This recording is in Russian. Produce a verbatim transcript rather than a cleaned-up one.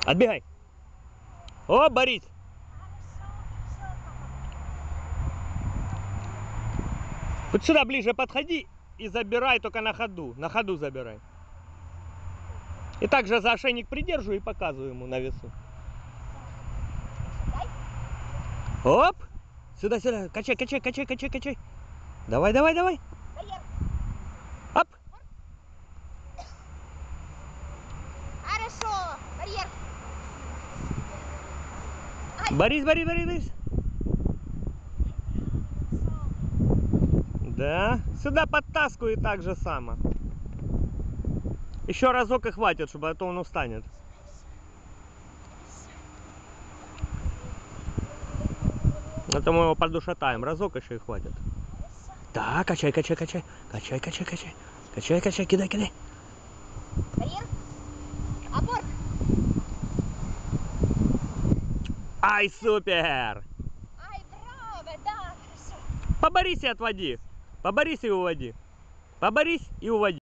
Отбегай. О, Борис. Вот сюда ближе подходи и забирай только на ходу. На ходу забирай. И также за ошейник придерживаю и показываю ему на весу. Оп! Сюда, сюда. Качай, качай, качай, качай, качай. Давай, давай, давай. Оп! Хорошо. Барьер. Борис, Борис, Борис, Борис. Да. Сюда подтаскивай так же само. Еще разок и хватит, чтобы а то он устанет. Это мы его подушатаем. Разок еще и хватит. Да, качай, качай, качай. Качай, качай, качай. Качай, качай, кидай, кидай. Барьер. Опор. Ай, супер! Ай, браво, да, хорошо. По Борисе отводи. По Борисе уводи. По Борис и уводи.